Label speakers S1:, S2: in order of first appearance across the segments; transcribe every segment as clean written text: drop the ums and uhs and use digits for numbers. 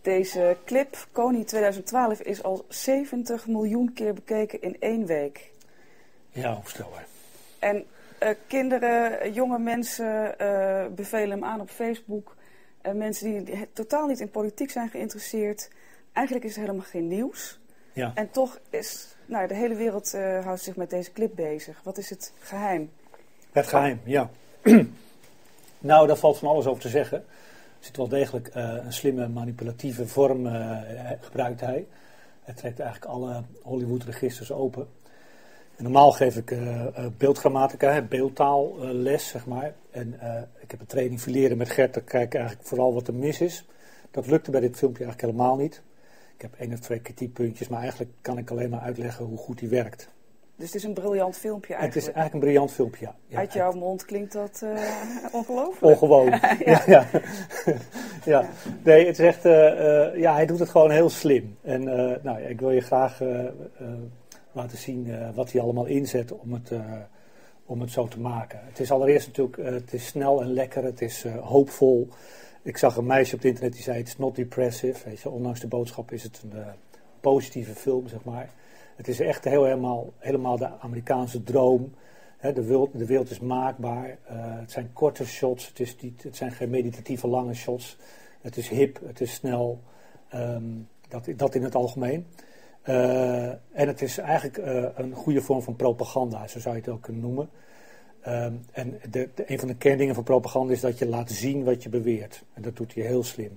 S1: Deze clip, Kony 2012, is al 70 miljoen keer bekeken in 1 week.
S2: Ja, opstelbaar.
S1: En kinderen, jonge mensen bevelen hem aan op Facebook. Mensen die totaal niet in politiek zijn geïnteresseerd. Eigenlijk is het helemaal geen nieuws.
S2: Ja.
S1: En toch is de hele wereld houdt zich met deze clip bezig. Wat is het geheim?
S2: Het geheim, ja. Nou, daar valt van alles over te zeggen. Er zit wel degelijk een slimme manipulatieve vorm gebruikt hij. Hij trekt eigenlijk alle Hollywood-registers open. En normaal geef ik beeldgrammatica, beeldtaalles, zeg maar. En ik heb een training fileren met Gert, daar kijk ik eigenlijk vooral wat er mis is. Dat lukte bij dit filmpje eigenlijk helemaal niet. Ik heb 1 of 2 kritiekpuntjes, maar eigenlijk kan ik alleen maar uitleggen hoe goed die werkt.
S1: Dus het is een briljant filmpje eigenlijk?
S2: Het is eigenlijk een briljant filmpje, ja. Ja,
S1: uit jouw mond klinkt dat ongelooflijk.
S2: Ongewoon. Ja. Ja. Nee, het is echt, hij doet het gewoon heel slim. En ik wil je graag laten zien wat hij allemaal inzet om het zo te maken. Het is allereerst natuurlijk, het is snel en lekker, het is hoopvol. Ik zag een meisje op het internet die zei, it's not depressive. Weet je, ondanks de boodschap is het een positieve film, zeg maar. Het is echt helemaal de Amerikaanse droom. De wereld is maakbaar. Het zijn korte shots. Het zijn geen meditatieve lange shots. Het is hip, het is snel. Dat in het algemeen. En het is eigenlijk een goede vorm van propaganda, zo zou je het ook kunnen noemen. En een van de kerndingen van propaganda is dat je laat zien wat je beweert. En dat doet hij heel slim.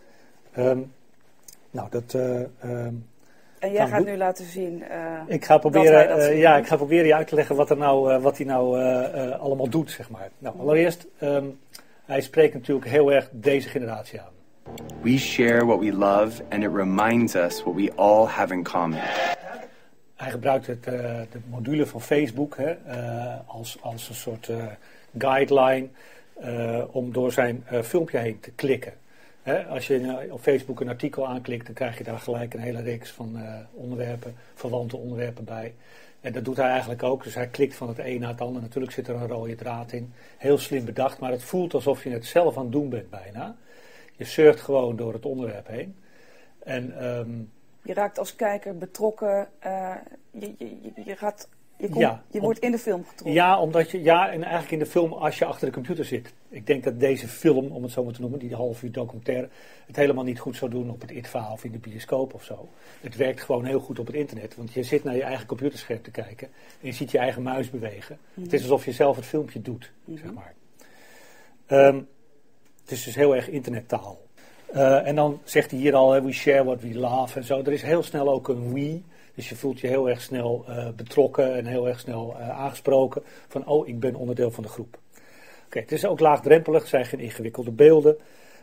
S1: En jij gaat nu laten zien
S2: ik ga proberen je uit te leggen wat hij nou allemaal doet, zeg maar. Nou, allereerst, hij spreekt natuurlijk heel erg deze generatie aan.
S3: We share what we love and it reminds us what we all have in common.
S2: Hij gebruikt de module van Facebook als een soort guideline om door zijn filmpje heen te klikken. Als je op Facebook een artikel aanklikt, dan krijg je daar gelijk een hele reeks van onderwerpen, verwante onderwerpen bij. En dat doet hij eigenlijk ook. Dus hij klikt van het een naar het ander. Natuurlijk zit er een rode draad in. Heel slim bedacht, maar het voelt alsof je het zelf aan het doen bent bijna. Je surft gewoon door het onderwerp heen. En,
S1: je raakt als kijker betrokken. Je wordt in de film getrokken.
S2: Ja, en eigenlijk in de film als je achter de computer zit. Ik denk dat deze film, om het zo maar te noemen, die half uur documentaire, het helemaal niet goed zou doen op het ITVA of in de bioscoop of zo. Het werkt gewoon heel goed op het internet, want je zit naar je eigen computerscherm te kijken en je ziet je eigen muis bewegen. Het is alsof je zelf het filmpje doet, zeg maar. Het is dus heel erg internettaal. En dan zegt hij hier al, we share what we love en zo. Er is heel snel ook een we. Dus je voelt je heel erg snel betrokken en heel erg snel aangesproken. Van, ik ben onderdeel van de groep. Oké, het is ook laagdrempelig, het zijn geen ingewikkelde beelden.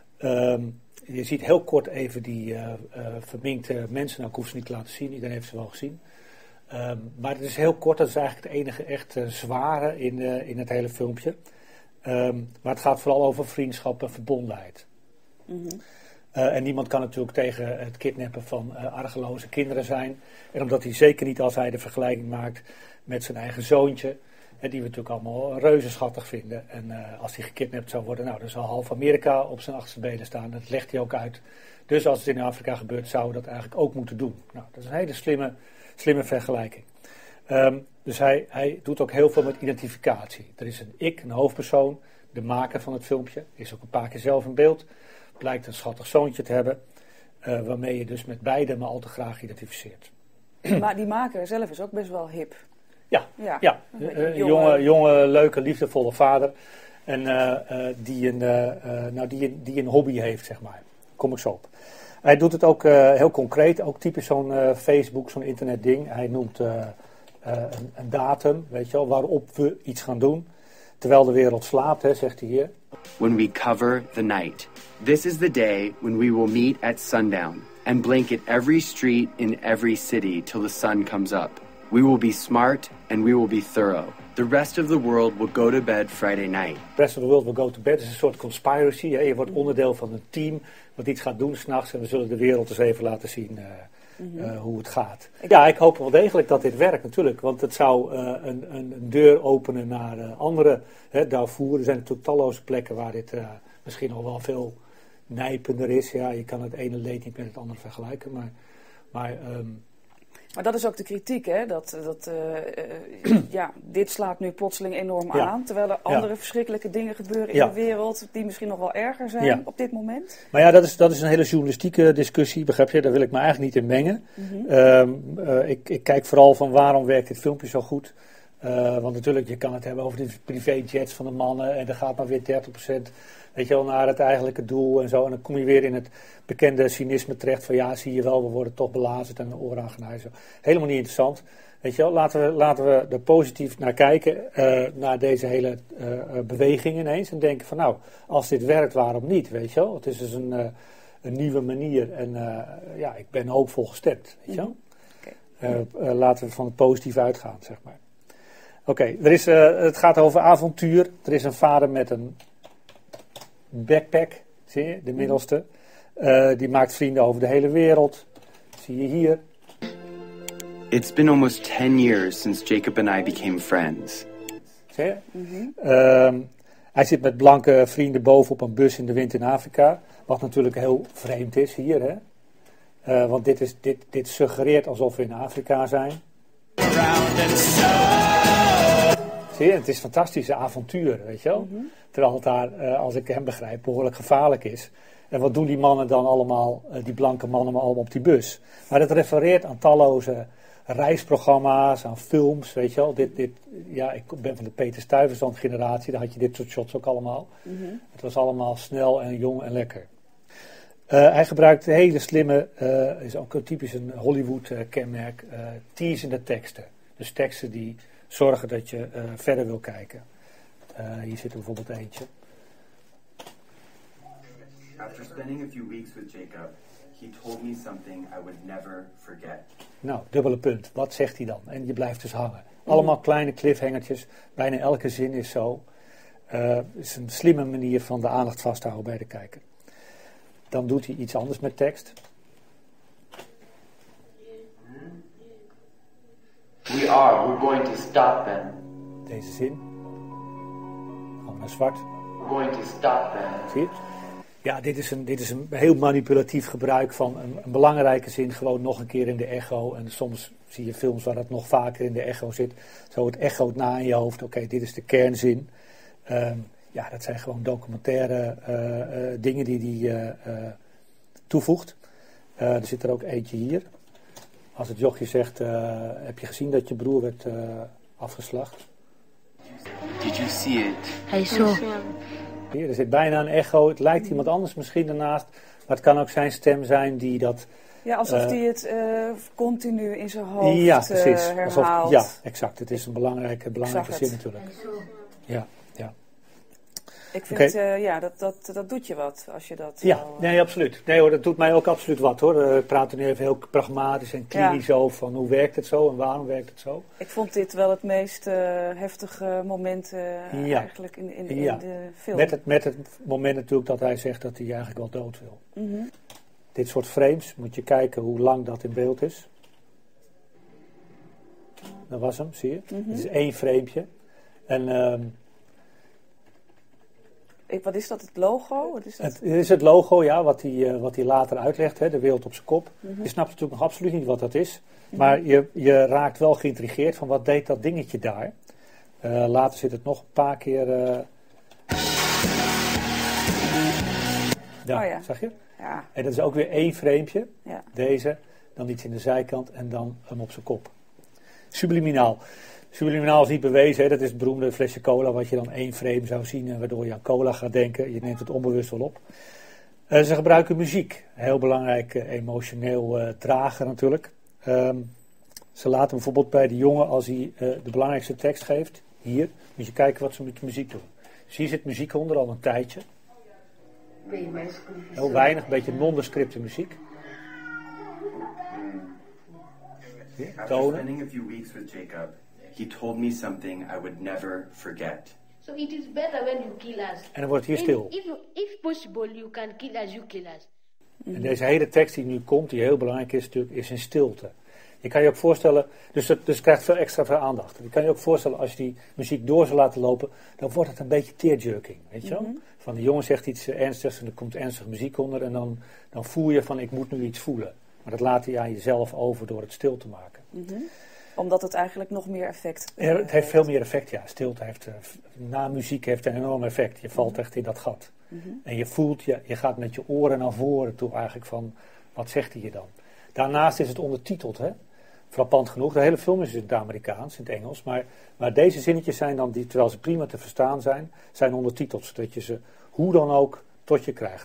S2: Je ziet heel kort even die verminkte mensen. Nou, ik hoef ze niet te laten zien, iedereen heeft ze wel gezien. Maar het is heel kort, dat is eigenlijk het enige echt zware in het hele filmpje. Maar het gaat vooral over vriendschap en verbondenheid. Mm-hmm. En niemand kan natuurlijk tegen het kidnappen van argeloze kinderen zijn. En omdat hij zeker niet, als hij de vergelijking maakt met zijn eigen zoontje, die we natuurlijk allemaal reuze schattig vinden. En als hij gekidnapt zou worden, dan zal half Amerika op zijn achterste benen staan. Dat legt hij ook uit. Dus als het in Afrika gebeurt, zouden we dat eigenlijk ook moeten doen. Nou, dat is een hele slimme vergelijking. Dus hij doet ook heel veel met identificatie. Er is een hoofdpersoon, de maker van het filmpje, is ook een paar keer zelf in beeld. Blijkt een schattig zoontje te hebben, waarmee je dus met beide maar al te graag identificeert.
S1: Maar die maker zelf is ook best wel hip.
S2: Ja. Jonge, leuke, liefdevolle vader. En die een hobby heeft, zeg maar. Kom ik zo op. Hij doet het ook heel concreet, ook typisch zo'n Facebook, zo'n internetding. Hij noemt een datum, weet je wel, waarop we iets gaan doen. Terwijl de wereld slaapt, zegt hij hier.
S3: When we cover the night. This is the day when we will meet at sundown and blanket every street in every city till the sun comes up. We will be smart and we will be thorough. The rest of the world will go to bed Friday night.
S2: The rest of the world will go to bed is een soort conspiracy. Je wordt onderdeel van een team wat iets gaat doen 's nachts en we zullen de wereld eens even laten zien hoe het gaat. Ja, ik hoop wel degelijk dat dit werkt natuurlijk, want het zou een deur openen naar andere Darfur. Er zijn natuurlijk talloze plekken waar dit misschien al wel veel nijpender is. Ja, je kan het ene leed niet met het andere vergelijken. Maar
S1: dat is ook de kritiek, hè? Dit slaat nu plotseling enorm aan. Terwijl er andere verschrikkelijke dingen gebeuren in de wereld die misschien nog wel erger zijn op dit moment.
S2: Maar ja, dat is een hele journalistieke discussie, begrijp je? Daar wil ik me eigenlijk niet in mengen. Ik kijk vooral van waarom werkt dit filmpje zo goed. Want natuurlijk, je kan het hebben over de privéjets van de mannen en dan gaat maar weer 30%. Weet je wel, naar het eigenlijke doel en zo. En dan kom je weer in het bekende cynisme terecht van ja, zie je wel, we worden toch belazerd en een oor aangenaaid. Helemaal niet interessant. Weet je wel, laten we er positief naar kijken, naar deze hele beweging ineens. En denken van nou, als dit werkt, waarom niet, weet je wel. Het is dus een nieuwe manier en ik ben hoopvol gestemd, weet je wel. Okay. Laten we van het positief uitgaan, zeg maar. Oké, het gaat over avontuur. Er is een vader met een backpack, zie je, de middelste. Die maakt vrienden over de hele wereld. Zie je hier.
S3: It's been almost 10 years since Jacob and I became friends.
S2: Zie je? Hij zit met blanke vrienden boven op een bus in de wind in Afrika. Wat natuurlijk heel vreemd is hier, hè. Want dit suggereert alsof we in Afrika zijn. Zie je, het is fantastische avontuur, weet je wel. Terwijl het daar, als ik hem begrijp, behoorlijk gevaarlijk is. En wat doen die mannen dan allemaal, die blanke mannen allemaal op die bus? Maar dat refereert aan talloze reisprogramma's, aan films, weet je wel. Ik ben van de Peter Stuyvesant generatie, daar had je dit soort shots ook allemaal. Het was allemaal snel en jong en lekker. Hij gebruikt hele slimme, is ook typisch een Hollywood kenmerk, teasende teksten. Dus teksten die zorgen dat je verder wil kijken. Hier zit er bijvoorbeeld eentje.
S3: After spending a few weeks with Jacob, he told me something I would never forget.
S2: Nou, dubbele punt. Wat zegt hij dan? En je blijft dus hangen. Allemaal kleine cliffhangertjes. Bijna elke zin is zo. Het is een slimme manier van de aandacht vasthouden bij de kijker. Dan doet hij iets anders met tekst.
S4: We're going to stop them.
S2: Deze zin. Gewoon naar zwart.
S4: We're going to stop them.
S2: Zie je? Ja, dit is een heel manipulatief gebruik van een belangrijke zin gewoon nog een keer in de echo. En soms zie je films waar dat nog vaker in de echo zit. Zo het echoot na in je hoofd. Oké, dit is de kernzin. Dat zijn gewoon documentaire dingen die hij toevoegt. Er zit er ook eentje hier. Als het jochje zegt, heb je gezien dat je broer werd afgeslacht?
S3: Did you see it?
S5: Hij zo.
S2: Hier, er zit bijna een echo. Het lijkt iemand anders misschien daarnaast. Maar het kan ook zijn stem zijn die dat...
S1: Ja, alsof hij het continu in zijn hoofd herhaalt.
S2: Ja, exact. Het is een belangrijke zin natuurlijk. Ja.
S1: Ik vind, dat doet je wat als je dat...
S2: Ja, nee, absoluut. Nee hoor, dat doet mij ook absoluut wat hoor. Ik praat er nu even heel pragmatisch en klinisch over van hoe werkt het zo en waarom werkt het zo.
S1: Ik vond dit wel het meest heftige moment eigenlijk in de film.
S2: Met het moment natuurlijk dat hij zegt dat hij eigenlijk wel dood wil. Dit soort frames, moet je kijken hoe lang dat in beeld is. Dat was hem, zie je. Het is 1 framepje. En...
S1: wat is dat, het logo? Wat is dat?
S2: Het is het logo, ja, wat hij later uitlegt, hè, de wereld op zijn kop. Je snapt natuurlijk nog absoluut niet wat dat is. Maar je raakt wel geïntrigeerd van wat deed dat dingetje daar. Later zit het nog een paar keer... Zag je?
S1: Ja.
S2: En dat is ook weer 1 framepje.
S1: Ja.
S2: Deze, dan iets in de zijkant en dan hem op zijn kop. Subliminaal. Subliminaal is niet bewezen, hè? Dat is het beroemde flesje cola wat je dan 1 frame zou zien en waardoor je aan cola gaat denken. Je neemt het onbewust wel op. Ze gebruiken muziek, heel belangrijk emotioneel drager natuurlijk. Ze laten bijvoorbeeld bij de jongen, als hij de belangrijkste tekst geeft, hier, moet je kijken wat ze met de muziek doen. Dus hier zit muziek onder al een tijdje. Heel weinig, een beetje nondescripte muziek.
S3: After spending a few weeks with Jacob, he told me something I would never forget.
S5: So it is better when you kill us.
S2: En dan wordt het hier stil.
S5: If possible, you can kill us, you kill us.
S2: En deze hele tekst die nu komt, die heel belangrijk is natuurlijk, is in stilte. Je kan je ook voorstellen, dus het krijgt veel extra aandacht. Je kan je ook voorstellen, als je die muziek door zou laten lopen, dan wordt het een beetje tearjerking, weet je wel? Van de jongen zegt iets ernstigs en er komt ernstige muziek onder. En dan voel je van ik moet nu iets voelen. Maar dat laat je aan jezelf over door het stil te maken.
S1: Mm-hmm. Omdat het eigenlijk nog meer effect
S2: Het heeft veel meer effect, ja. Stilte heeft, na muziek heeft een enorm effect. Je valt echt in dat gat.
S1: Mm-hmm.
S2: En je voelt, je gaat met je oren naar voren toe eigenlijk van, wat zegt hij je dan? Daarnaast is het ondertiteld, hè. Frappant genoeg. De hele film is in het Amerikaans, in het Engels. Maar deze zinnetjes zijn dan, terwijl ze prima te verstaan zijn ondertiteld. Zodat je ze hoe dan ook tot je krijgt.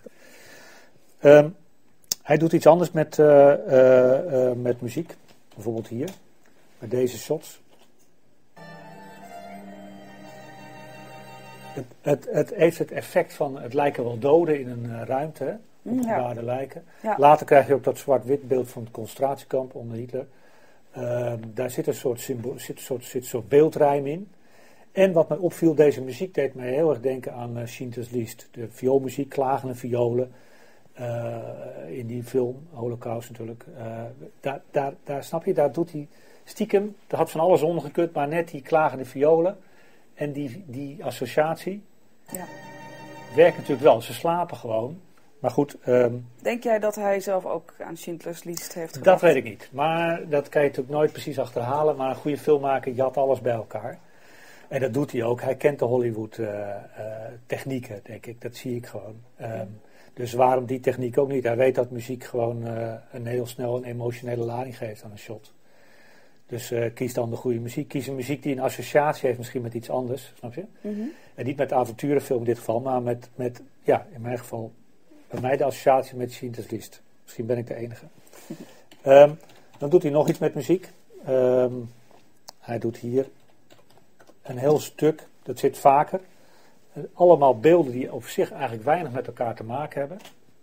S2: Hij doet iets anders met muziek. Bijvoorbeeld hier. Bij deze shots. Het heeft het effect van, het lijken wel doden in een ruimte, hè? Opgebaarde lijken. Ja. Later krijg je ook dat zwart-wit beeld van het concentratiekamp onder Hitler. Daar zit een soort beeldrijm in. En wat mij opviel, deze muziek deed mij heel erg denken aan Schindler's List. De vioolmuziek, klagende violen. In die film, Holocaust natuurlijk. Daar snap je, daar doet hij stiekem, daar had van alles ondergekut, maar net die klagende violen en die associatie werkt natuurlijk wel. Ze slapen gewoon. Maar goed.
S1: Denk jij dat hij zelf ook aan Schindler's List heeft gedacht?
S2: Dat weet ik niet. Maar dat kan je natuurlijk nooit precies achterhalen. Maar een goede filmmaker jat alles bij elkaar. En dat doet hij ook. Hij kent de Hollywood technieken, denk ik. Dat zie ik gewoon. Dus waarom die techniek ook niet? Hij weet dat muziek gewoon een heel snel een emotionele lading geeft aan een shot. Dus kies dan de goede muziek. Kies een muziek die een associatie heeft misschien met iets anders. Snap je? Mm-hmm. En niet met de avonturenfilm in dit geval. Maar met in mijn geval, bij mij de associatie met Schindler's List. Misschien ben ik de enige. Dan doet hij nog iets met muziek. Hij doet hier een heel stuk. Dat zit vaker. Allemaal beelden die op zich eigenlijk weinig met elkaar te maken hebben.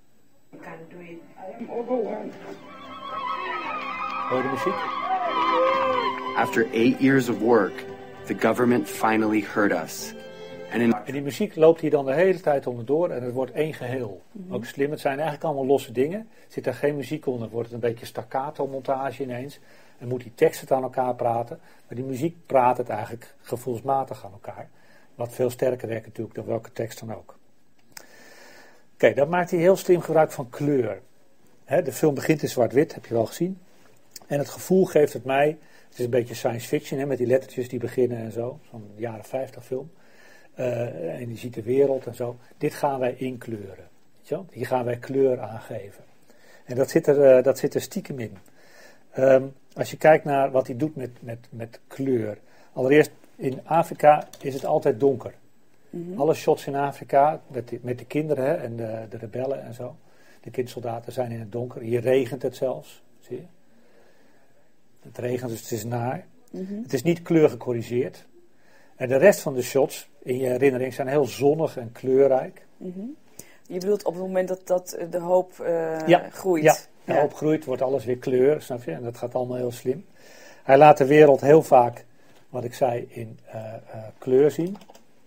S2: Hoor je de muziek?
S3: After 8 years of work, the government finally heard us.
S2: En die muziek loopt hier dan de hele tijd onderdoor en het wordt één geheel. Mm-hmm. Ook slim, het zijn eigenlijk allemaal losse dingen. Zit er geen muziek onder, wordt het een beetje staccato montage ineens. En moet die tekst het aan elkaar praten. Maar die muziek praat het eigenlijk gevoelsmatig aan elkaar. Wat veel sterker werkt natuurlijk dan welke tekst dan ook. Oké, dan maakt hij heel slim gebruik van kleur. De film begint in zwart-wit, heb je wel gezien. En het gevoel geeft het mij, het is een beetje science fiction, met die lettertjes die beginnen en zo. Zo'n jaren 50 film. En je ziet de wereld en zo. Dit gaan wij inkleuren. Hier gaan wij kleur aangeven. En dat zit er stiekem in. Als je kijkt naar wat hij doet met kleur. Allereerst, in Afrika is het altijd donker. Mm-hmm. Alle shots in Afrika, met de kinderen en de rebellen en zo. De kindsoldaten zijn in het donker. Hier regent het zelfs, zie je. Het regent, dus het is naar. Mm-hmm. Het is niet kleur gecorrigeerd. En de rest van de shots, in je herinnering, zijn heel zonnig en kleurrijk.
S1: Mm-hmm. Je bedoelt op het moment dat de hoop groeit.
S2: Ja, de hoop groeit, wordt alles weer kleur, snap je? En dat gaat allemaal heel slim. Hij laat de wereld heel vaak, wat ik zei, in kleur zien.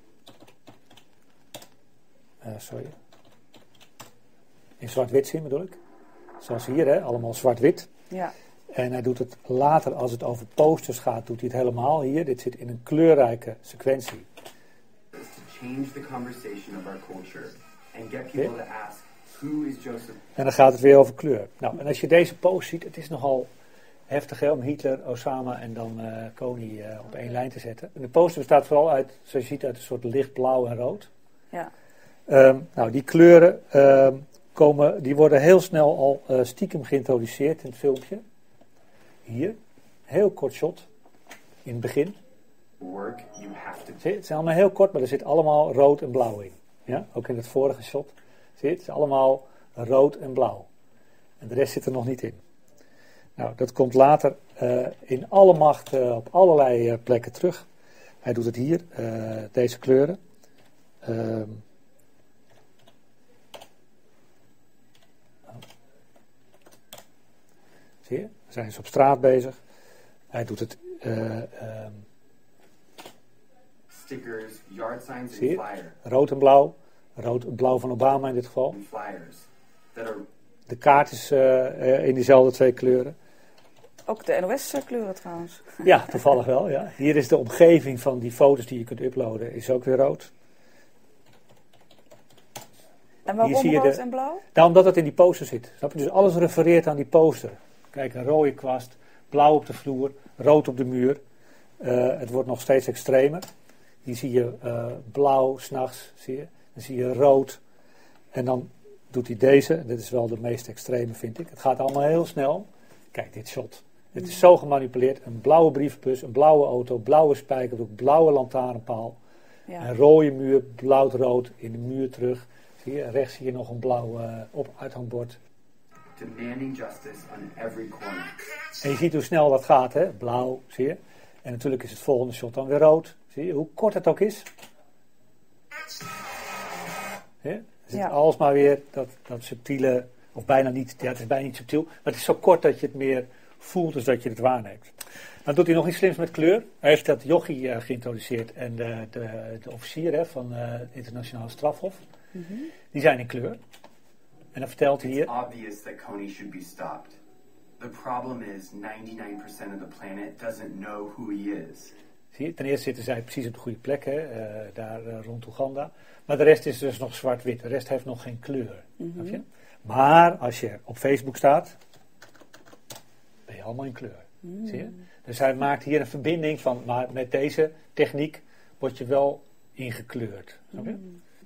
S2: In zwart-wit zien bedoel ik. Zoals hier, allemaal zwart-wit. Ja. En hij doet het later, als het over posters gaat, doet hij het helemaal hier. Dit zit in een kleurrijke sequentie.
S3: Change the conversation of our culture and get people to ask, who is Joseph?
S2: En dan gaat het weer over kleur. Nou, en als je deze post ziet, het is nogal heftig om Hitler, Osama en dan Kony op één lijn te zetten. En de poster bestaat vooral uit, zoals je ziet, uit een soort lichtblauw en rood. Ja. Nou, die kleuren die worden heel snel al stiekem geïntroduceerd in het filmpje. Hier, heel kort shot, in het begin. Zie je, het is allemaal heel kort, maar er zit allemaal rood en blauw in. Ja? Ook in het vorige shot. Zie je, het is allemaal rood en blauw. En de rest zit er nog niet in. Nou, dat komt later in alle macht op allerlei plekken terug. Hij doet het hier, deze kleuren. Zie je, we zijn ze op straat bezig. Hij doet het...
S3: Stickers, yard signs
S2: zie je?
S3: and flyers.
S2: Rood en blauw. Rood en blauw van Obama in dit geval.
S3: And flyers that are...
S2: De kaart is in diezelfde twee kleuren.
S1: Ook de NOS-kleuren trouwens.
S2: Ja, toevallig wel. Ja. Hier is de omgeving van die foto's die je kunt uploaden, is ook weer rood.
S1: En waarom
S2: Hier zie je
S1: rood en blauw?
S2: Nou, omdat het in die poster zit. Snap je? Dus alles refereert aan die poster. Kijk, een rode kwast, blauw op de vloer, rood op de muur. Het wordt nog steeds extremer. Hier zie je blauw, 's nachts, zie je. Dan zie je rood. En dan doet hij deze. Dit is wel de meest extreme, vind ik. Het gaat allemaal heel snel. Kijk, dit shot. Het is zo gemanipuleerd. Een blauwe brievenbus, een blauwe auto, blauwe spijkerdoek, blauwe lantaarnpaal.
S1: Ja.
S2: Een rode muur, blauw-rood in de muur terug. Zie je, rechts zie je nog een blauw uithangbord.
S3: Demanding justice on every corner.
S2: En je ziet hoe snel dat gaat, hè? Blauw, zie je. En natuurlijk is het volgende shot dan weer rood. Zie je, hoe kort het ook is. Zie je? Er zit alsmaar weer dat subtiele, of bijna niet, ja, het is bijna niet subtiel, maar het is zo kort dat je het meer voelt dus dat je het waarneemt. Dan doet hij nog iets slims met kleur. Hij heeft dat jochie geïntroduceerd en de officier van het internationale strafhof. Mm-hmm. Die zijn in kleur. En dan vertelt hij hier...
S3: It's obvious that Kony should be stopped. The problem is 99% of the planet doesn't know who he is.
S2: Zie je, ten eerste zitten zij precies op de goede plek, hè, daar rond Oeganda. Maar de rest is dus nog zwart-wit. De rest heeft nog geen kleur. Mm-hmm. Snap je? Maar als je op Facebook staat, ben je allemaal in kleur. Mm. Zie je? Dus hij maakt hier een verbinding van, maar met deze techniek word je wel ingekleurd. Snap je?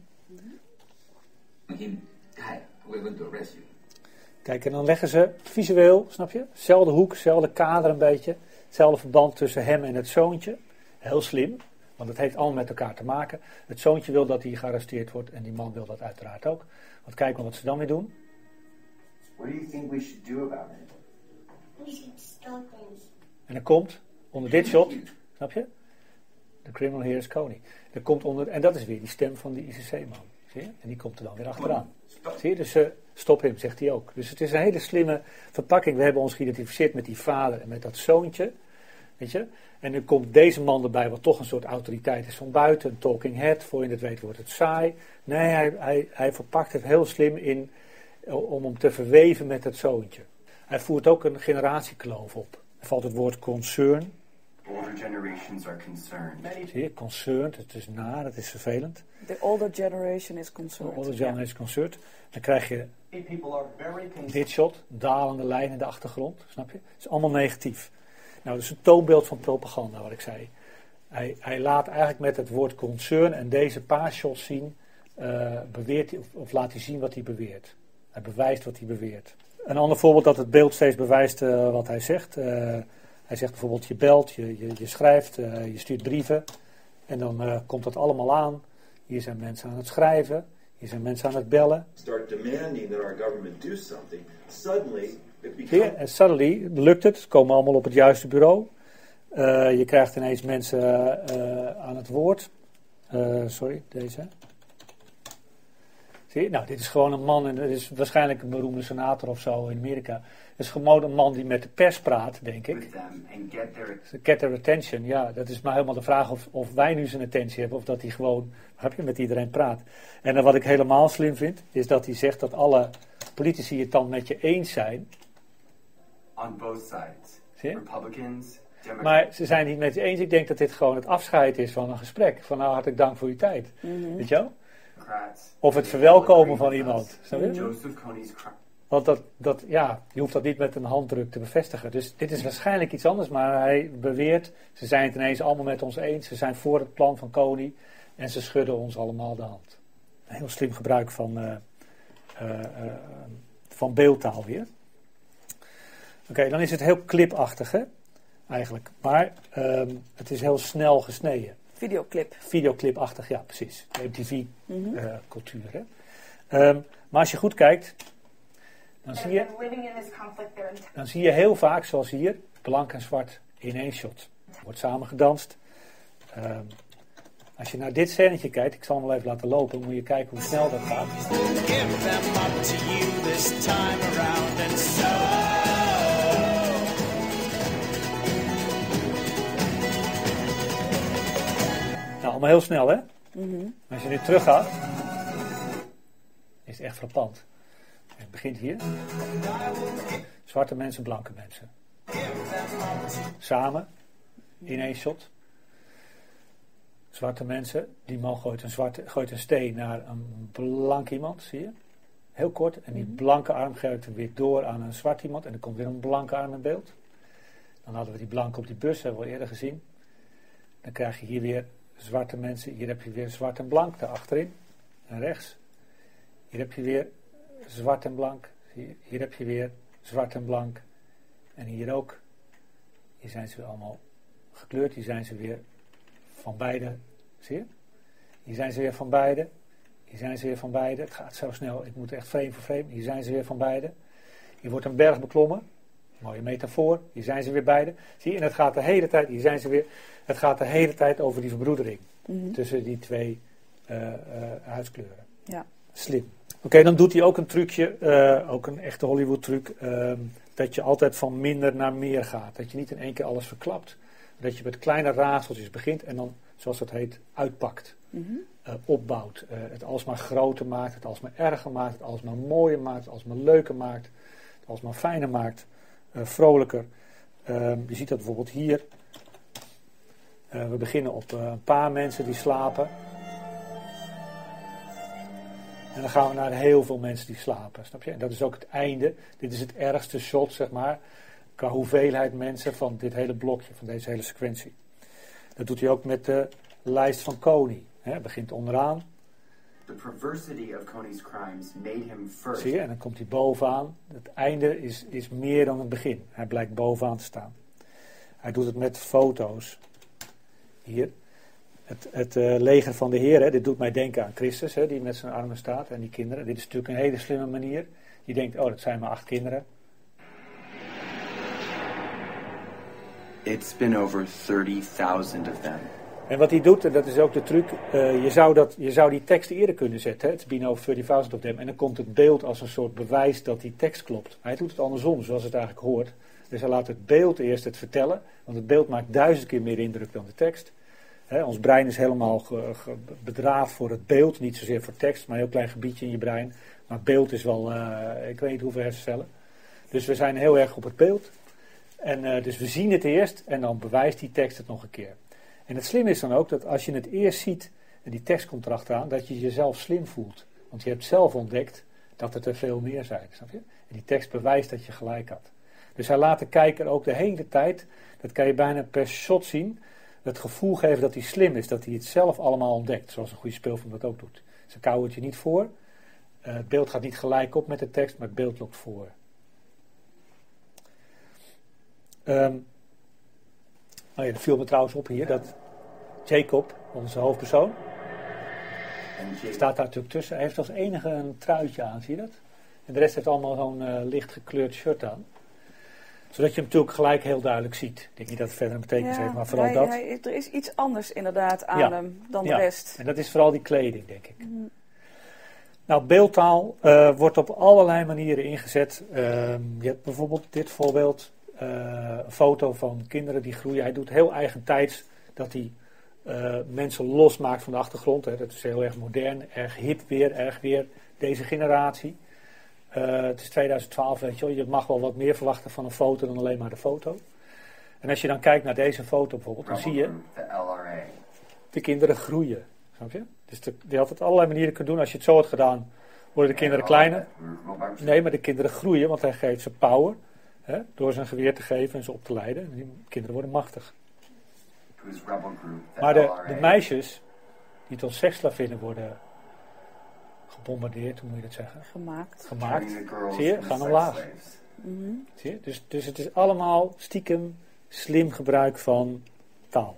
S2: Kijk, en dan leggen ze visueel, snap je? Zelfde hoek, zelfde kader een beetje. Hetzelfde verband tussen hem en het zoontje. Heel slim, want het heeft allemaal met elkaar te maken. Het zoontje wil dat hij gearresteerd wordt en die man wil dat uiteraard ook. Want kijk maar wat ze dan weer doen.
S3: What do you think we should do about it?
S6: We should stop him.
S2: En dan komt onder dit shot, snap je? The criminal here is Kony. Er komt onder, en dat is weer die stem van die ICC-man. Zie je? En die komt er dan weer achteraan. Zie je? Dus stop hem, zegt hij ook. Dus het is een hele slimme verpakking. We hebben ons geïdentificeerd met die vader en met dat zoontje. Weet je? En nu komt deze man erbij, wat toch een soort autoriteit is van buiten. Een talking head, voor je het weet wordt het saai. Nee, hij verpakt het heel slim in om hem te verweven met het zoontje. Hij voert ook een generatiekloof op. Er valt het woord concern.
S3: Older generations are concerned.
S2: Zie je, concerned, het is naar, het is vervelend.
S1: The older generation is concerned.
S2: The older generation is concerned. Dan krijg je dit shot, dalende lijn in de achtergrond, snap je? Het is allemaal negatief. Nou, dat is een toonbeeld van propaganda, wat ik zei. Hij laat eigenlijk met het woord concern en deze paar shots zien, beweert hij, of laat hij zien wat hij beweert. Hij bewijst wat hij beweert. Een ander voorbeeld dat het beeld steeds bewijst wat hij zegt. Hij zegt bijvoorbeeld, je belt, je schrijft, je stuurt brieven. En dan komt dat allemaal aan. Hier zijn mensen aan het schrijven. Hier zijn mensen aan het bellen.
S7: Start demanding that our government do something. Suddenly, it becomes...
S2: Hier, en suddenly lukt het. Ze komen allemaal op het juiste bureau. Je krijgt ineens mensen aan het woord. Sorry, deze. Zie je? Nou, dit is gewoon een man, en dit is waarschijnlijk een beroemde senator of zo in Amerika. Het is gewoon een man die met de pers praat, denk ik. Get their attention, ja. Dat is maar helemaal de vraag of wij nu zijn attentie hebben, of dat hij gewoon, met iedereen praat. En dan wat ik helemaal slim vind, is dat hij zegt dat alle politici het dan met je eens zijn.
S3: On both sides. Republicans, Democrats.
S2: Maar ze zijn het niet met je eens. Ik denk dat dit gewoon het afscheid is van een gesprek. Van nou, hartelijk dank voor uw tijd. Mm-hmm. Weet je wel? Of het verwelkomen van iemand.
S3: Joseph Kony's crime.
S2: Want je hoeft dat niet met een handdruk te bevestigen. Dus dit is waarschijnlijk iets anders, maar hij beweert, ze zijn het ineens allemaal met ons eens. Ze zijn voor het plan van Kony en ze schudden ons allemaal de hand. Een heel slim gebruik van beeldtaal weer. Oké, dan is het heel clipachtig, hè? Eigenlijk. Maar het is heel snel gesneden. Videoclipachtig, ja, precies. MTV-cultuur, hè. Maar als je goed kijkt, dan zie je heel vaak, zoals hier, blank en zwart in één shot. Er wordt samen gedanst. Als je naar dit scènetje kijkt, ik zal hem wel even laten lopen, dan moet je kijken hoe snel dat gaat. Nou, allemaal heel snel, hè? Mm-hmm. Als je nu terug gaat, is het echt frappant. Het begint hier. Zwarte mensen, blanke mensen. Samen, in één shot. Zwarte mensen, die man gooit een steen naar een blank iemand, zie je? Heel kort. En die blanke arm geeft hem weer door aan een zwart iemand. En er komt weer een blanke arm in beeld. Dan hadden we die blanke op die bus, hebben we al eerder gezien. Dan krijg je hier weer zwarte mensen. Hier heb je weer zwart en blank, daarachterin. En rechts. Hier heb je weer zwart en blank. Hier heb je weer zwart en blank. En hier ook. Hier zijn ze weer allemaal gekleurd. Hier zijn ze weer van beide. Zie je? Hier zijn ze weer van beide. Hier zijn ze weer van beide. Het gaat zo snel. Ik moet echt frame voor frame. Hier zijn ze weer van beide. Hier wordt een berg beklommen. Mooie metafoor. Hier zijn ze weer beide. Zie je? En het gaat de hele tijd. Hier zijn ze weer. Het gaat de hele tijd over die verbroedering. Tussen die twee huidskleuren.
S1: Ja.
S2: Slim. Oké, dan doet hij ook een trucje. Ook een echte Hollywood truc. Dat je altijd van minder naar meer gaat. Dat je niet in één keer alles verklapt. Dat je met kleine raadseltjes begint. En dan, zoals dat heet, uitpakt. Opbouwt. Het alsmaar groter maakt. Het alsmaar erger maakt. Het alsmaar mooier maakt. Het alsmaar leuker maakt. Het alsmaar fijner maakt. Vrolijker. Je ziet dat bijvoorbeeld hier. We beginnen op een paar mensen die slapen. En dan gaan we naar heel veel mensen die slapen. Snap je? En dat is ook het einde. Dit is het ergste shot, zeg maar. Qua hoeveelheid mensen van dit hele blokje. Van deze hele sequentie. Dat doet hij ook met de lijst van Kony. Het begint onderaan.
S3: The perversity of Kony's crimes made him first.
S2: Zie je? En dan komt hij bovenaan. Het einde is meer dan het begin. Hij blijkt bovenaan te staan. Hij doet het met foto's. Hier. Het leger van de Heer. Hè, dit doet mij denken aan Christus. Hè, die met zijn armen staat. En die kinderen. Dit is natuurlijk een hele slimme manier. Je denkt, oh, dat zijn maar 8 kinderen.
S3: It's been over 30,000 of them.
S2: En wat hij doet, en dat is ook de truc, je zou die tekst eerder kunnen zetten. Hè? It's been over 30,000 of them. En dan komt het beeld als een soort bewijs dat die tekst klopt. Hij doet het andersom, zoals het eigenlijk hoort. Dus hij laat het beeld eerst het vertellen. Want het beeld maakt 1000 keer meer indruk dan de tekst. Hè, ons brein is helemaal bedraafd voor het beeld. Niet zozeer voor tekst, maar een heel klein gebiedje in je brein. Maar beeld is wel, ik weet niet hoeveel hersencellen. Dus we zijn heel erg op het beeld. En dus we zien het eerst en dan bewijst die tekst het nog een keer. En het slim is dan ook dat als je het eerst ziet, en die tekst komt erachteraan, dat je jezelf slim voelt. Want je hebt zelf ontdekt dat er te veel meer zijn, snap je? En die tekst bewijst dat je gelijk had. Dus hij laat de kijker ook de hele tijd, dat kan je bijna per shot zien, het gevoel geven dat hij slim is, dat hij het zelf allemaal ontdekt. Zoals een goede speelfilm dat ook doet. Ze kouwen het je niet voor. Het beeld gaat niet gelijk op met de tekst, maar het beeld loopt voor. Oh ja, dat viel me trouwens op hier, dat Jacob, onze hoofdpersoon, staat daar natuurlijk tussen. Hij heeft als enige een truitje aan, zie je dat? En de rest heeft allemaal zo'n licht gekleurd shirt aan. Zodat je hem natuurlijk gelijk heel duidelijk ziet. Ik denk niet dat het verder een betekenis heeft, maar vooral dat.
S1: Er is iets anders inderdaad aan hem dan de rest.
S2: En dat is vooral die kleding, denk ik. Nou, beeldtaal wordt op allerlei manieren ingezet. Je hebt bijvoorbeeld dit voorbeeld. Een foto van kinderen die groeien. Hij doet heel eigentijds dat hij mensen losmaakt van de achtergrond. Hè. Dat is heel erg modern, erg hip weer, erg weer deze generatie. Het is 2012, weet je wel. Je mag wel wat meer verwachten van een foto dan alleen maar de foto. En als je dan kijkt naar deze foto bijvoorbeeld, dan zie je de kinderen groeien. Snap je? Dus die had het allerlei manieren kunnen doen. Als je het zo had gedaan, worden de kinderen kleiner. Nee, maar de kinderen groeien, want hij geeft ze power. Hè, door zijn geweer te geven en ze op te leiden. En die kinderen worden machtig. Maar de meisjes die tot seksslavinnen worden gebombardeerd, hoe moet je dat zeggen? Gemaakt. Zie je? Gaan omlaag. Zie je? Dus het is allemaal stiekem slim gebruik van taal.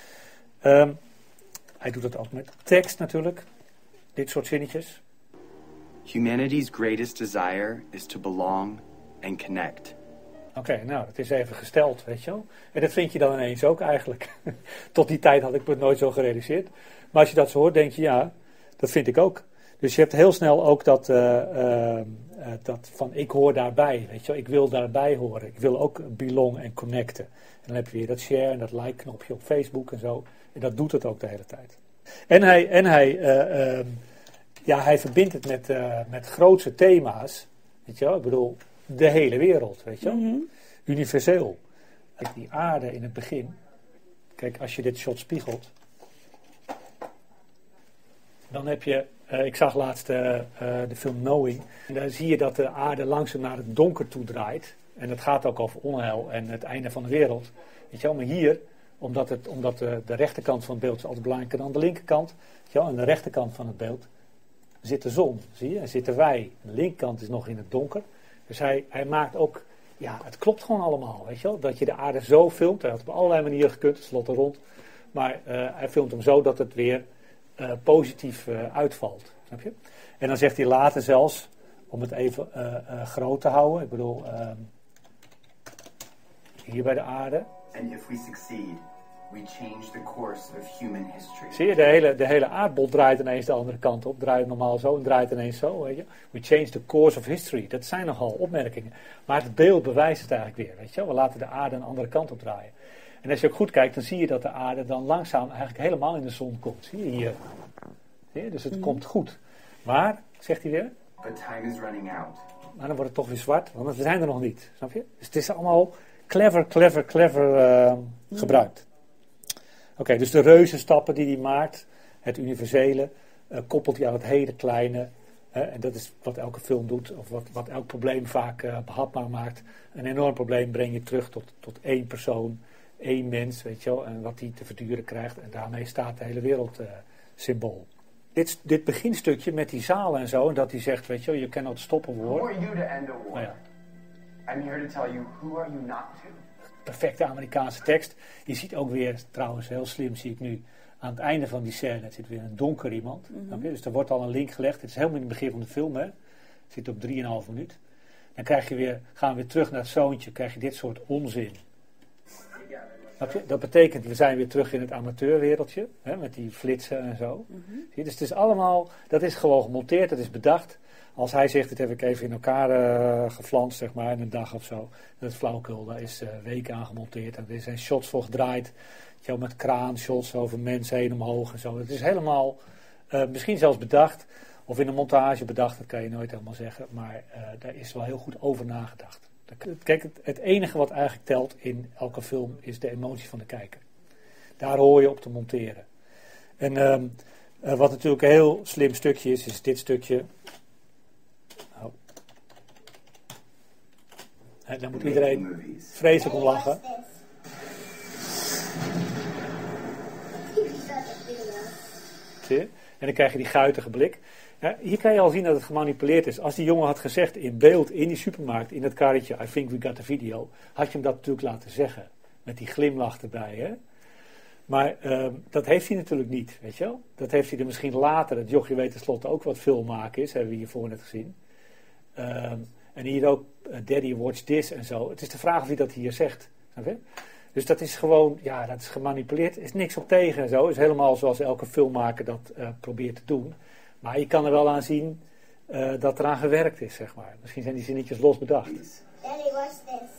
S2: Hij doet het ook met tekst natuurlijk. Dit soort zinnetjes.
S3: Humanity's greatest desire is to belong and connect.
S2: Oké, nou, dat is even gesteld, weet je wel. En dat vind je dan ineens ook eigenlijk. Tot die tijd had ik me het nooit zo gerealiseerd. Maar als je dat zo hoort, denk je, ja, dat vind ik ook. Dus je hebt heel snel ook dat van ik hoor daarbij, weet je wel. Ik wil daarbij horen. Ik wil ook belong en connecten. En dan heb je weer dat share en dat like-knopje op Facebook en zo. En dat doet het ook de hele tijd. En hij verbindt het met grootse thema's, weet je wel. Ik bedoel, de hele wereld, weet je wel. Universeel. Die aarde in het begin. Kijk, als je dit shot spiegelt. Dan heb je, ik zag laatst de film Knowing. En daar zie je dat de aarde langzaam naar het donker toe draait. En dat gaat ook over onheil en het einde van de wereld. Weet je wel, maar hier, omdat de rechterkant van het beeld is altijd belangrijker dan de linkerkant. Weet je wel, aan de rechterkant van het beeld zit de zon, zie je, en zitten wij. De linkerkant is nog in het donker. Dus hij maakt ook, ja, het klopt gewoon allemaal, weet je wel. Dat je de aarde zo filmt, hij had op allerlei manieren gekund, het slot er rond. Maar hij filmt hem zo dat het weer positief uitvalt, snap je? En dan zegt hij later zelfs, om het even groot te houden, ik bedoel, hier bij de aarde.
S3: And if we succeed, we change the course of human history.
S2: Zie je, de hele aardbol draait ineens de andere kant op. Draait normaal zo en draait ineens zo, weet je. We change the course of history. Dat zijn nogal opmerkingen. Maar het beeld bewijst het eigenlijk weer, weet je. We laten de aarde een andere kant op draaien. En als je ook goed kijkt, dan zie je dat de aarde dan langzaam eigenlijk helemaal in de zon komt. Zie je hier. Zie je? Dus het komt goed. Maar, zegt hij weer.
S3: But time is running out.
S2: Maar dan wordt het toch weer zwart, want we zijn er nog niet. Snap je? Dus het is allemaal clever gebruikt. Oké, dus de reuzenstappen die hij maakt, het universele, koppelt hij aan het hele kleine. En dat is wat elke film doet, of wat elk probleem vaak behapbaar maakt. Een enorm probleem breng je terug tot één persoon, één mens, weet je wel, en wat hij te verduren krijgt. En daarmee staat de hele wereld symbool. Dit beginstukje met die zalen en zo, en dat hij zegt, weet je wel, you cannot stop a war.
S3: Who are you to end a war?
S2: Nou ja.
S3: I'm here to tell you, who are you not to?
S2: Perfecte Amerikaanse tekst. Je ziet ook weer, trouwens heel slim zie ik nu, aan het einde van die scène zit weer een donker iemand. Mm-hmm. Dus er wordt al een link gelegd. Het is helemaal in het begin van de film, hè. Het zit op 3,5 minuut. Dan gaan we weer terug naar het zoontje, krijg je dit soort onzin. Dat betekent, we zijn weer terug in het amateurwereldje, hè, met die flitsen en zo. Mm-hmm. Dus het is allemaal, dat is gewoon gemonteerd, dat is bedacht. Als hij zegt, dit heb ik even in elkaar geflanst, zeg maar, in een dag of zo. Dat is flauwekul, daar is weken aan gemonteerd. En er zijn shots voor gedraaid. Met kraanshots over mensen heen omhoog en zo. Het is helemaal, misschien zelfs bedacht. Of in een montage bedacht, dat kan je nooit helemaal zeggen. Maar daar is wel heel goed over nagedacht. Kijk, het enige wat eigenlijk telt in elke film is de emotie van de kijker. Daar hoor je op te monteren. En wat natuurlijk een heel slim stukje is dit stukje. Daar moet iedereen vreselijk om lachen. Zie je? En dan krijg je die guitige blik. Ja, hier kan je al zien dat het gemanipuleerd is. Als die jongen had gezegd in beeld, in die supermarkt, in dat karretje, I think we got the video, had je hem dat natuurlijk laten zeggen. Met die glimlach erbij, hè. Maar dat heeft hij natuurlijk niet, weet je wel. Dat heeft hij er misschien later, dat jochie weet tenslotte ook wat film maken is, hebben we hiervoor net gezien. En hier ook, Daddy watch this en zo. Het is de vraag of hij dat hier zegt. Snap je? Dus dat is gewoon, ja, dat is gemanipuleerd. Er is niks op tegen en zo. Het is helemaal zoals elke filmmaker dat probeert te doen. Maar je kan er wel aan zien dat eraan gewerkt is, zeg maar. Misschien zijn die zinnetjes los bedacht.
S6: Daddy watch this.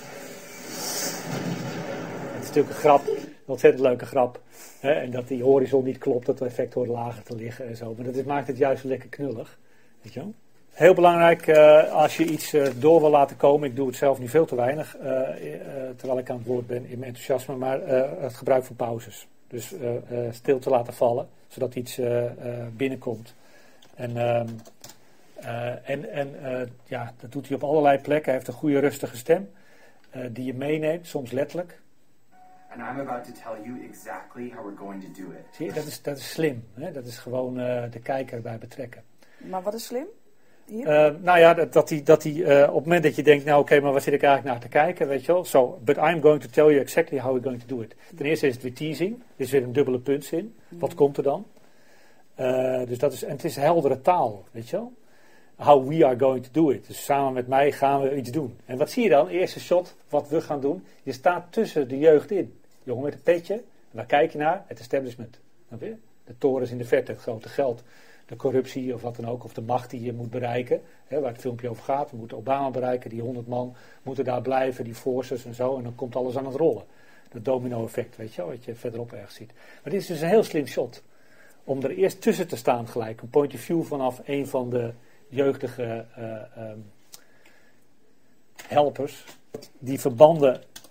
S2: Het is natuurlijk een grap, een ontzettend leuke grap. Hè? En dat die horizon niet klopt, dat het effect hoort lager te liggen en zo. Maar dat maakt het juist lekker knullig. Weet je wel? Heel belangrijk, als je iets door wil laten komen, ik doe het zelf nu veel te weinig, terwijl ik aan het woord ben in mijn enthousiasme, maar het gebruik van pauzes. Dus stil te laten vallen, zodat iets binnenkomt. Ja, dat doet hij op allerlei plekken. Hij heeft een goede rustige stem, die je meeneemt, soms letterlijk.
S3: And I'm about to tell you exactly how we're going to do it.
S2: Zie je, dat is slim. Hè? Dat is gewoon de kijker bij betrekken.
S1: Maar wat is slim?
S2: Nou ja, dat hij op het moment dat je denkt, nou oké, maar waar zit ik eigenlijk naar te kijken, weet je wel. So, but I'm going to tell you exactly how we're going to do it. Ten eerste is het weer teasing. Er is weer een dubbele puntzin. Wat komt er dan? Dus dat is, en het is heldere taal, weet je wel. How we are going to do it. Dus samen met mij gaan we iets doen. En wat zie je dan? Eerste shot, wat we gaan doen. Je staat tussen de jeugd in. Jongen met een petje. En waar kijk je naar? Het establishment. De torens in de verte, het grote geld. De corruptie of wat dan ook, of de macht die je moet bereiken, hè, waar het filmpje over gaat. We moeten Obama bereiken, die 100 man moeten daar blijven, die forces en zo, en dan komt alles aan het rollen. Dat domino-effect, weet je wel, wat je verderop ergens ziet. Maar dit is dus een heel slim shot, om er eerst tussen te staan gelijk, een point of view vanaf een van de jeugdige helpers, die verbanden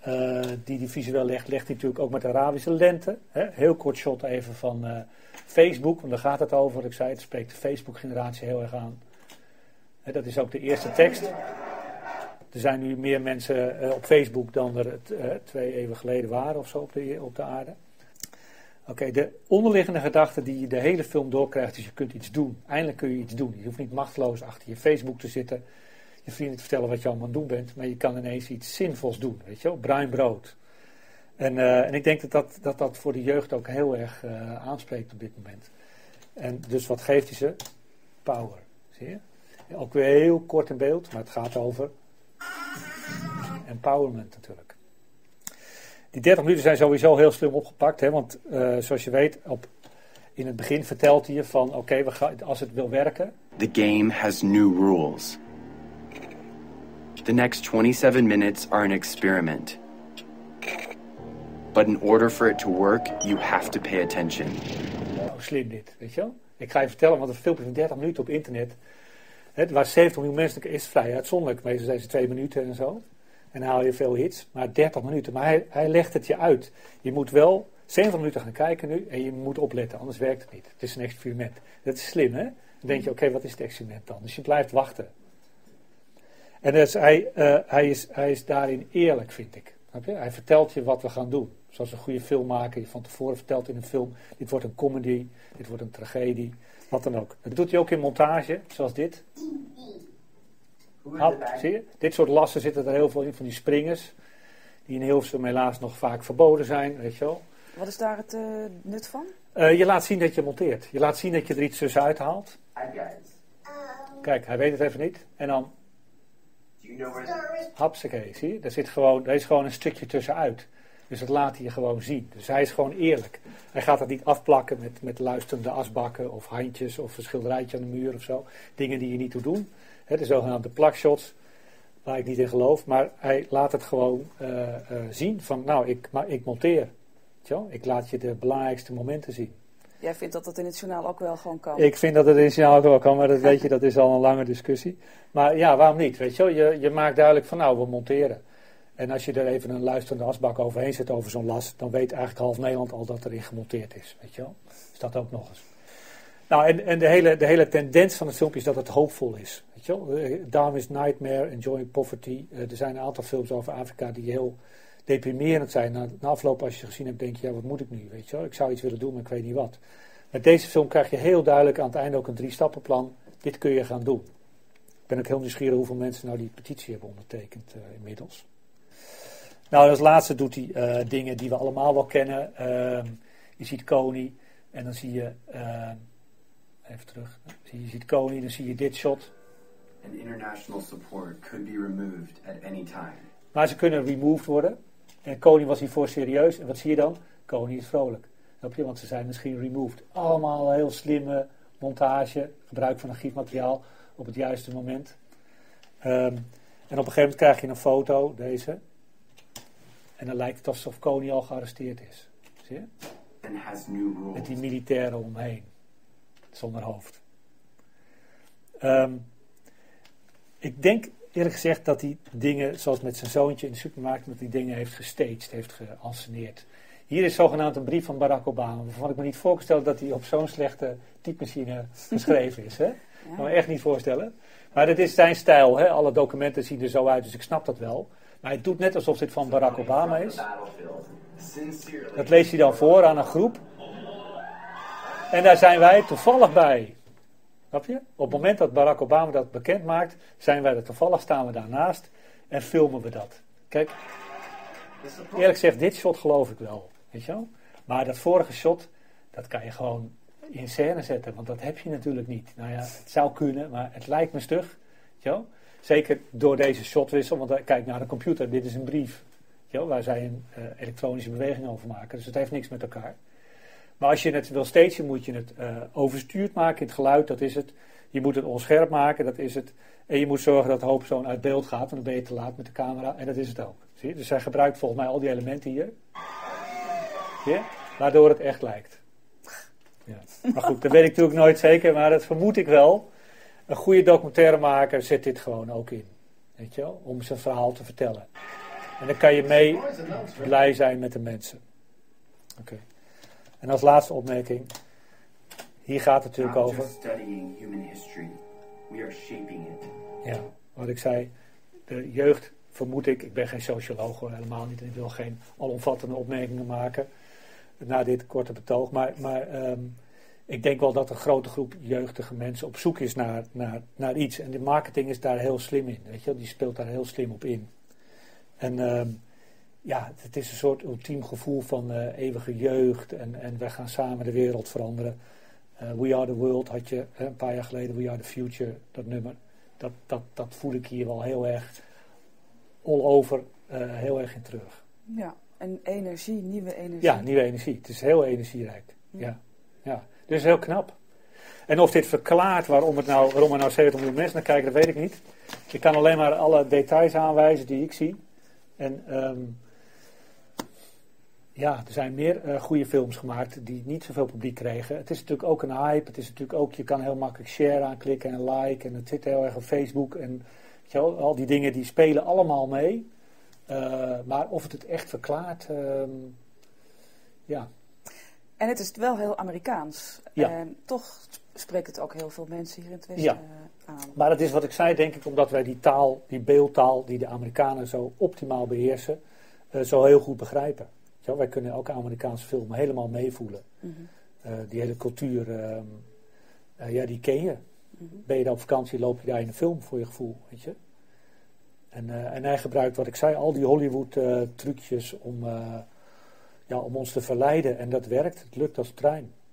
S2: die visueel legt hij natuurlijk ook met de Arabische lente. Hè? Heel kort shot even van Facebook, want daar gaat het over. Wat ik zei, het spreekt de Facebook-generatie heel erg aan. Dat is ook de eerste tekst. Er zijn nu meer mensen op Facebook dan er 2 eeuwen geleden waren of zo op de aarde. Oké, de onderliggende gedachte die je de hele film doorkrijgt is: je kunt iets doen. Eindelijk kun je iets doen. Je hoeft niet machteloos achter je Facebook te zitten, je vrienden te vertellen wat je allemaal aan het doen bent, maar je kan ineens iets zinvols doen, weet je wel, bruin brood. En ik denk dat voor de jeugd ook heel erg aanspreekt op dit moment. En dus wat geeft hij ze? Power, zie je? Ook weer heel kort in beeld, maar het gaat over empowerment natuurlijk. Die 30 minuten zijn sowieso heel slim opgepakt, hè, want zoals je weet, in het begin vertelt hij je van oké, als het wil werken.
S3: The game has new rules. The next 27 minutes are an experiment. But in order for it to work, you have to pay attention.
S2: Nou, slim dit, weet je wel? Ik ga je vertellen, want een filmpje van 30 minuten op internet, waar 70 miljoen mensen, is vrij uitzonderlijk. Meestal zijn ze 2 minuten en zo. En dan haal je veel hits, maar 30 minuten. Maar hij legt het je uit. Je moet wel 70 minuten gaan kijken nu en je moet opletten, anders werkt het niet. Het is een experiment. Dat is slim, hè? Dan denk je, oké, wat is het experiment dan? Dus je blijft wachten. En dus hij is daarin eerlijk, vind ik. Hij vertelt je wat we gaan doen. Zoals een goede filmmaker je van tevoren vertelt in een film, dit wordt een comedy, dit wordt een tragedie, wat dan ook. Dat doet hij ook in montage, zoals dit. Zie je? Dit soort lassen zitten er heel veel in, van die springers, die in Hilversum helaas nog vaak verboden zijn, weet je wel.
S1: Wat is daar het nut van?
S2: Je laat zien dat je monteert. Je laat zien dat je er iets tussenuit haalt. Kijk, hij weet het even niet. En dan hapsakee, zie je? Daar is gewoon een stukje tussenuit. Dus dat laat hij je gewoon zien. Dus hij is gewoon eerlijk. Hij gaat dat niet afplakken met luisterende asbakken of handjes of een schilderijtje aan de muur of zo. Dingen die je niet moet doen. De zogenaamde plakshots, waar ik niet in geloof. Maar hij laat het gewoon zien van, nou, ik monteer. Ik laat je de belangrijkste momenten zien.
S1: Jij vindt dat in het journaal ook wel gewoon kan?
S2: Ik vind dat het in het journaal ook wel kan, maar dat weet je, dat is al een lange discussie. Maar ja, waarom niet? Weet je wel? Je maakt duidelijk van, nou, we monteren. En als je er even een luisterende asbak overheen zet over zo'n las, dan weet eigenlijk half Nederland al dat erin gemonteerd is. Weet je wel? Dus dat ook nog eens. Nou, en de hele tendens van het filmpje is dat het hoopvol is. Weet je wel? Darwin's Nightmare, Enjoying Poverty. Er zijn een aantal films over Afrika die heel deprimerend zijn. Na afloop, als je ze gezien hebt, denk je, ja, wat moet ik nu? Weet je wel? Ik zou iets willen doen, maar ik weet niet wat. Met deze film krijg je heel duidelijk aan het einde ook een 3-stappenplan. Dit kun je gaan doen. Ik ben ook heel nieuwsgierig hoeveel mensen nou die petitie hebben ondertekend inmiddels. Nou, als laatste doet hij dingen die we allemaal wel kennen. Je ziet Kony en dan zie je... even terug. Je ziet Kony, dan zie je dit shot.
S3: And international support could be removed at any time.
S2: Maar ze kunnen removed worden. En Kony was hiervoor serieus. En wat zie je dan? Kony is vrolijk. Snap je? Want ze zijn misschien removed. Allemaal heel slimme montage. Gebruik van archiefmateriaal op het juiste moment. En op een gegeven moment krijg je een foto, deze. En dan lijkt het alsof Kony al gearresteerd is. Zie je?
S3: And has new rules.
S2: Met die militairen omheen. Zonder hoofd. Ik denk eerlijk gezegd dat hij dingen, zoals met zijn zoontje in de supermarkt, dat hij dingen heeft gestaged, heeft geanceneerd. Hier is zogenaamd een brief van Barack Obama, waarvan ik me niet voor kan stellen dat hij op zo'n slechte typemachine geschreven is. Hè? Ja. Kan me echt niet voorstellen. Maar dat is zijn stijl. Hè? Alle documenten zien er zo uit, dus ik snap dat wel. Maar hij doet net alsof dit van Barack Obama is. Dat leest hij dan voor aan een groep. En daar zijn wij toevallig bij. Snap je? Op het moment dat Barack Obama dat bekend maakt, zijn wij er toevallig, staan we daarnaast en filmen we dat. Kijk, eerlijk gezegd, dit shot geloof ik wel. Weet je wel? Maar dat vorige shot, dat kan je gewoon in scène zetten, want dat heb je natuurlijk niet. Nou ja, het zou kunnen, maar het lijkt me stug. Weet je wel? Zeker door deze shotwissel, want kijk naar de computer, dit is een brief. Weet je wel? Waar zij een elektronische beweging over maken, dus het heeft niks met elkaar. Maar als je het wil stagen, moet je het overstuurd maken in het geluid, dat is het. Je moet het onscherp maken, dat is het. En je moet zorgen dat de hoofdpersoon uit beeld gaat, want dan ben je te laat met de camera. En dat is het ook. Zie je? Dus hij gebruikt volgens mij al die elementen hier. Zie je? Waardoor het echt lijkt. Ja. Maar goed, dat weet ik natuurlijk nooit zeker, maar dat vermoed ik wel. Een goede documentairemaker zet dit gewoon ook in. Weet je wel? Om zijn verhaal te vertellen. En dan kan je mee blij zijn met de mensen. Oké. En als laatste opmerking. Hier gaat het natuurlijk over.
S3: Not just studying human history. We are shaping it.
S2: Ja, wat ik zei. De jeugd, vermoed ik ben geen socioloog hoor, helemaal niet. En ik wil geen alomvattende opmerkingen maken na dit korte betoog. Maar ik denk wel dat een grote groep jeugdige mensen op zoek is naar iets. En de marketing is daar heel slim in. Weet je? Die speelt daar heel slim op in. En het is een soort ultiem gevoel van eeuwige jeugd. En wij gaan samen de wereld veranderen. We are the world had je een paar jaar geleden. We are the future, dat nummer. Dat voel ik hier wel heel erg all over, heel erg in terug.
S1: Ja, en energie, nieuwe energie.
S2: Ja, nieuwe energie. Het is heel energierijk. Ja. Dus heel knap. En of dit verklaart waarom er nou 70 miljoen mensen naar kijken, dat weet ik niet. Ik kan alleen maar alle details aanwijzen die ik zie. En er zijn meer goede films gemaakt die niet zoveel publiek kregen. Het is natuurlijk ook een hype. Het is natuurlijk ook, je kan heel makkelijk share aanklikken en like. En het zit heel erg op Facebook. En weet je wel, al die dingen die spelen allemaal mee. Maar of het echt verklaart,
S1: En het is wel heel Amerikaans.
S2: Ja.
S1: En toch spreekt het ook heel veel mensen hier in het Westen aan.
S2: Maar het is wat ik zei, denk ik, omdat wij die taal, die beeldtaal die de Amerikanen zo optimaal beheersen, zo heel goed begrijpen. Ja, wij kunnen ook Amerikaanse filmen helemaal meevoelen.
S1: Mm-hmm.
S2: Die hele cultuur, die ken je. Mm-hmm. Ben je daar op vakantie, loop je daar in een film voor je gevoel, weet je. En hij gebruikt, wat ik zei, al die Hollywood trucjes om ons te verleiden. En dat werkt, het lukt als trein.